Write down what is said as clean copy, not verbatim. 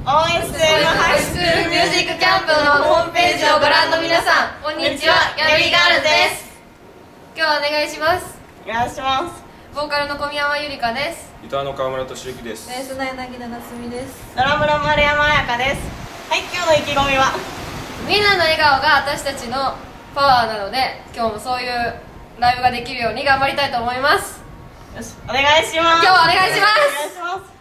応援しているハイスクールミュージックキャンプのホームページをご覧の皆さん、こんにちは、ギャビーガールズです。 今日はお願いします。 お願いします。 ボーカルの小宮山ゆりかです。 ギターの川村俊之です。 ベースの柳田夏美です。 ドラムの丸山彩香です。はい、今日の意気込みはみんなの笑顔が私たちのパワーなので、今日もそういうライブができるように頑張りたいと思います。 よし、お願いします。 今日はお願いします。 お願いします。